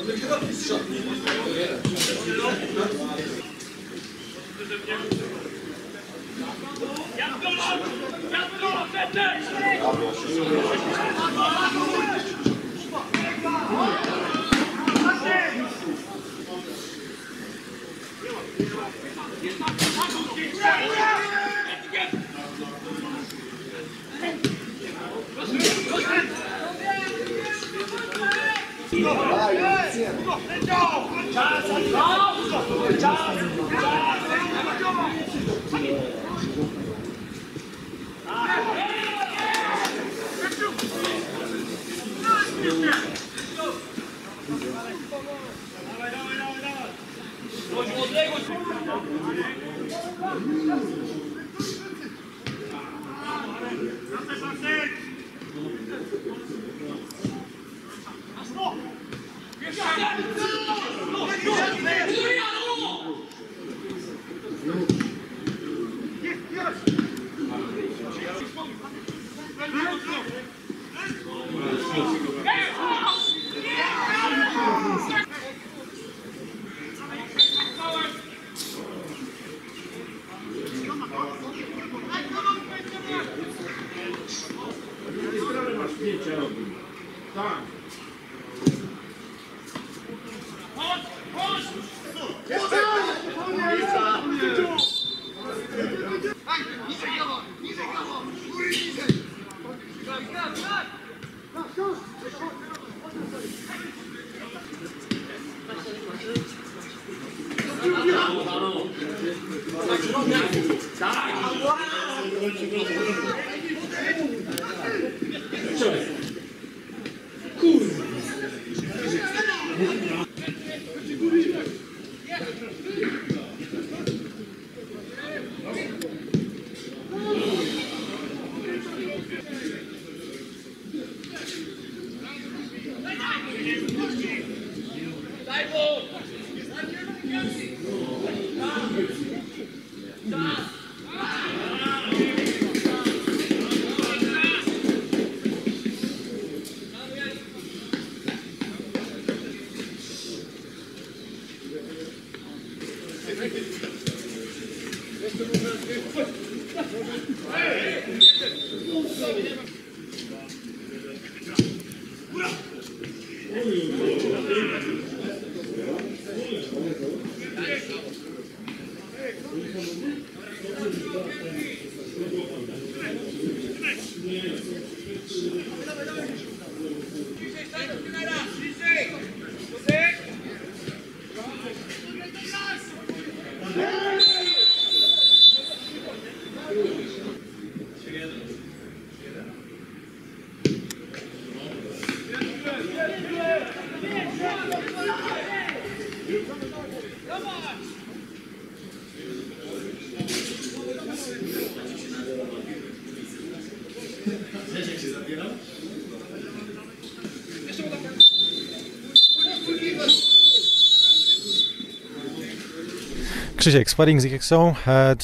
Krzysiek, sparring z Giexą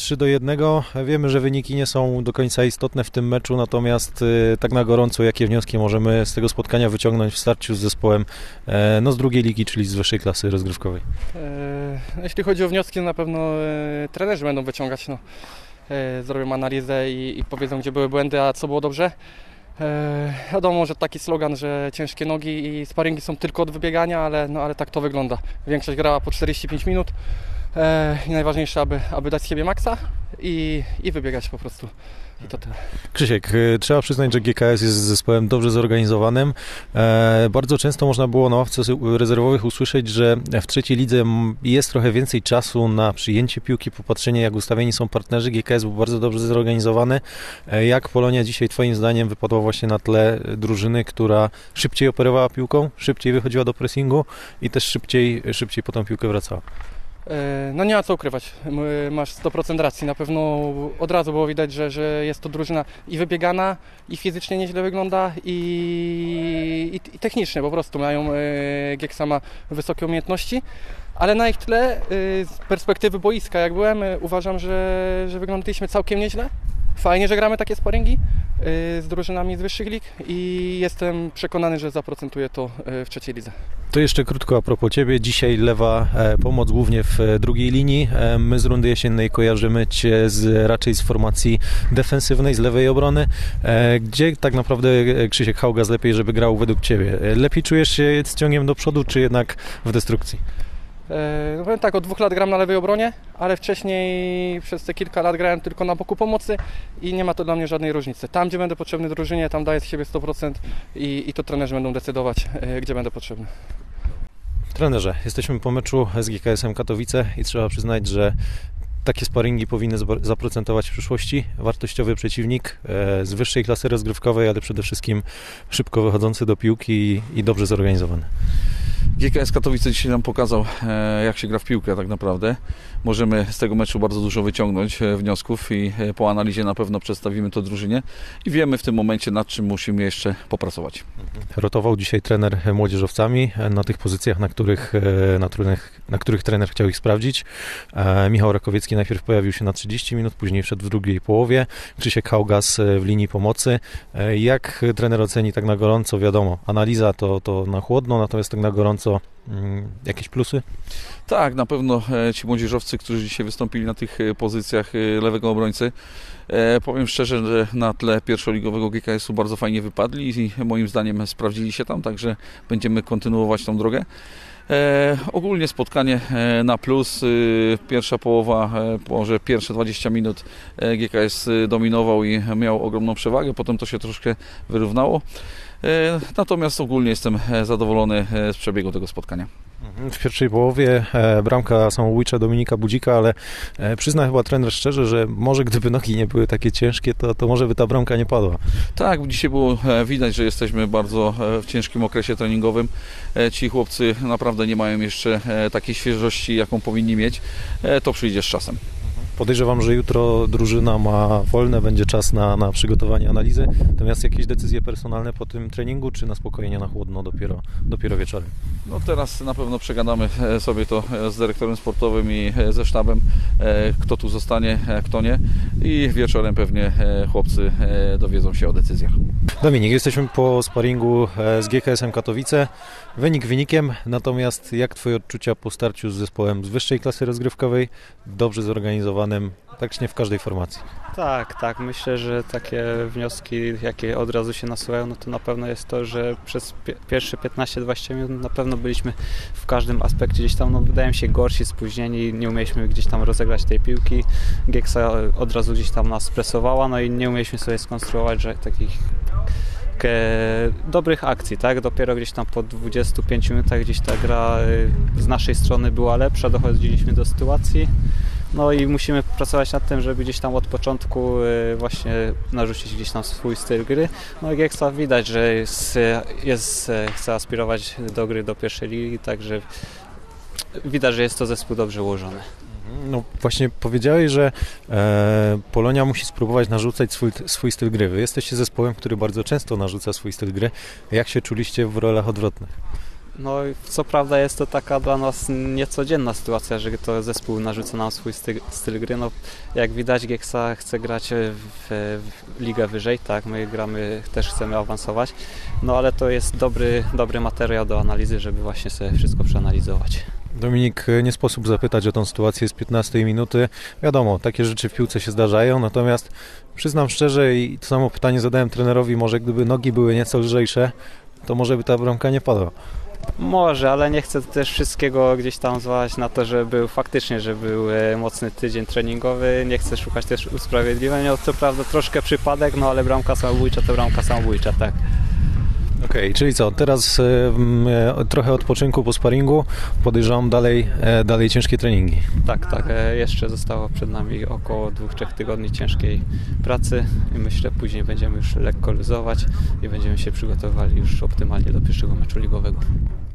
3-1. Wiemy, że wyniki nie są do końca istotne w tym meczu, natomiast tak na gorąco, jakie wnioski możemy z tego spotkania wyciągnąć w starciu z zespołem z drugiej ligi, czyli z wyższej klasy rozgrywkowej? Jeśli chodzi o wnioski, na pewno trenerzy będą wyciągać. Zrobią analizę i powiedzą, gdzie były błędy, a co było dobrze. Wiadomo, że taki slogan, że ciężkie nogi i sparingi są tylko od wybiegania, ale tak to wygląda. Większość grała po 45 minut i najważniejsze, aby dać z siebie maksa i wybiegać po prostu. I to tyle. Krzysiek, trzeba przyznać, że GKS jest zespołem dobrze zorganizowanym. Bardzo często można było na ławce rezerwowych usłyszeć, że w trzeciej lidze jest trochę więcej czasu na przyjęcie piłki, popatrzenie, jak ustawieni są partnerzy. GKS był bardzo dobrze zorganizowany. Jak Polonia dzisiaj twoim zdaniem wypadła właśnie na tle drużyny, która szybciej operowała piłką, szybciej wychodziła do pressingu i też szybciej po tą piłkę wracała? No nie ma co ukrywać, masz 100% racji, na pewno od razu było widać, że jest to drużyna i wybiegana, i fizycznie nieźle wygląda, i technicznie po prostu mają, Gieksa ma wysokie umiejętności, ale na ich tle z perspektywy boiska jak byłem, uważam, że wyglądaliśmy całkiem nieźle. Fajnie, że gramy takie sparingi, z drużynami z wyższych lig i jestem przekonany, że zaprocentuje to w trzeciej lidze. To jeszcze krótko a propos Ciebie. Dzisiaj lewa pomoc głównie w drugiej linii. My z rundy jesiennej kojarzymy Cię raczej z formacji defensywnej, z lewej obrony. Gdzie tak naprawdę Krzysiek Haugas lepiej, żeby grał według Ciebie? Lepiej czujesz się z ciągiem do przodu, czy jednak w destrukcji? No powiem tak, od 2 lat gram na lewej obronie, ale wcześniej przez te kilka lat grałem tylko na boku pomocy i nie ma to dla mnie żadnej różnicy. Tam, gdzie będę potrzebny drużynie, tam daję z siebie 100% i to trenerzy będą decydować, gdzie będę potrzebny. Trenerze, jesteśmy po meczu z GKS-em Katowice i trzeba przyznać, że takie sparingi powinny zaprocentować w przyszłości. Wartościowy przeciwnik z wyższej klasy rozgrywkowej, ale przede wszystkim szybko wychodzący do piłki i dobrze zorganizowany. GKS Katowice dzisiaj nam pokazał, jak się gra w piłkę tak naprawdę. Możemy z tego meczu bardzo dużo wyciągnąć wniosków i po analizie na pewno przedstawimy to drużynie i wiemy w tym momencie, nad czym musimy jeszcze popracować. Rotował dzisiaj trener młodzieżowcami na tych pozycjach, na których trener chciał ich sprawdzić. Michał Rakowiecki najpierw pojawił się na 30 minut, później wszedł w drugiej połowie. Krzysiek Haugas w linii pomocy. Jak trener oceni tak na gorąco? Wiadomo, analiza to na chłodno, natomiast tak na gorąco jakieś plusy? Tak, na pewno ci młodzieżowcy, którzy dzisiaj wystąpili na tych pozycjach lewego obrońcy, powiem szczerze, że na tle pierwszoligowego GKS-u bardzo fajnie wypadli i moim zdaniem sprawdzili się tam, także będziemy kontynuować tą drogę. Ogólnie spotkanie na plus. Pierwsza połowa, może pierwsze 20 minut GKS dominował i miał ogromną przewagę, potem to się troszkę wyrównało. Natomiast ogólnie jestem zadowolony z przebiegu tego spotkania. W pierwszej połowie bramka samobójcza Dominika Budzika, ale przyzna chyba trener szczerze, że może gdyby nogi nie były takie ciężkie, to może by ta bramka nie padła. Tak, dzisiaj było widać, że jesteśmy bardzo w ciężkim okresie treningowym. Ci chłopcy naprawdę nie mają jeszcze takiej świeżości, jaką powinni mieć. To przyjdzie z czasem. Podejrzewam, że jutro drużyna ma wolne, będzie czas na przygotowanie analizy. Natomiast jakieś decyzje personalne po tym treningu, czy na spokojnie, na chłodno dopiero wieczorem? No teraz na pewno przegadamy sobie to z dyrektorem sportowym i ze sztabem, kto tu zostanie, kto nie. I wieczorem pewnie chłopcy dowiedzą się o decyzjach. Dominik, jesteśmy po sparingu z GKS-em Katowice. Wynik wynikiem, natomiast jak Twoje odczucia po starciu z zespołem z wyższej klasy rozgrywkowej, dobrze zorganizowanym, praktycznie w każdej formacji? Tak. Myślę, że takie wnioski, jakie od razu się nasuwają, no to na pewno jest to, że przez pierwsze 15-20 minut na pewno byliśmy w każdym aspekcie gdzieś tam, wydaje mi się, gorsi, spóźnieni, nie umieliśmy gdzieś tam rozegrać tej piłki. Gieksa od razu gdzieś tam nas presowała, no i nie umieliśmy sobie skonstruować takich dobrych akcji, tak? Dopiero gdzieś tam po 25 minutach gdzieś ta gra z naszej strony była lepsza, dochodziliśmy do sytuacji. No i musimy pracować nad tym, żeby gdzieś tam od początku właśnie narzucić gdzieś tam swój styl gry. No i Gieksa widać, że chce aspirować do gry do pierwszej ligi, także widać, że jest to zespół dobrze ułożony. No właśnie powiedziałeś, że Polonia musi spróbować narzucać swój styl gry. Wy jesteście zespołem, który bardzo często narzuca swój styl gry. Jak się czuliście w rolach odwrotnych? No co prawda jest to taka dla nas niecodzienna sytuacja, że to zespół narzuca nam swój styl gry. No, jak widać, Gieksa chce grać w ligę wyżej, tak, my gramy, też chcemy awansować, no ale to jest dobry materiał do analizy, żeby właśnie sobie wszystko przeanalizować. Dominik, nie sposób zapytać o tą sytuację z 15 minuty. Wiadomo, takie rzeczy w piłce się zdarzają, natomiast przyznam szczerze i to samo pytanie zadałem trenerowi, może gdyby nogi były nieco lżejsze, to może by ta bramka nie padła. Może, ale nie chcę też wszystkiego gdzieś tam zwalać na to, że był mocny tydzień treningowy. Nie chcę szukać też usprawiedliwień. No, co prawda troszkę przypadek, no ale bramka samobójcza to bramka samobójcza, tak. Okej, czyli co, teraz trochę odpoczynku po sparingu, podejrzewam dalej ciężkie treningi. Tak, jeszcze zostało przed nami około 2-3 tygodni ciężkiej pracy i myślę, później będziemy już lekko luzować i będziemy się przygotowywali już optymalnie do pierwszego meczu ligowego.